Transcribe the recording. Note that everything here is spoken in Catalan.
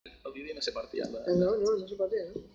El Didi no se partía. No, no se partía, ¿no?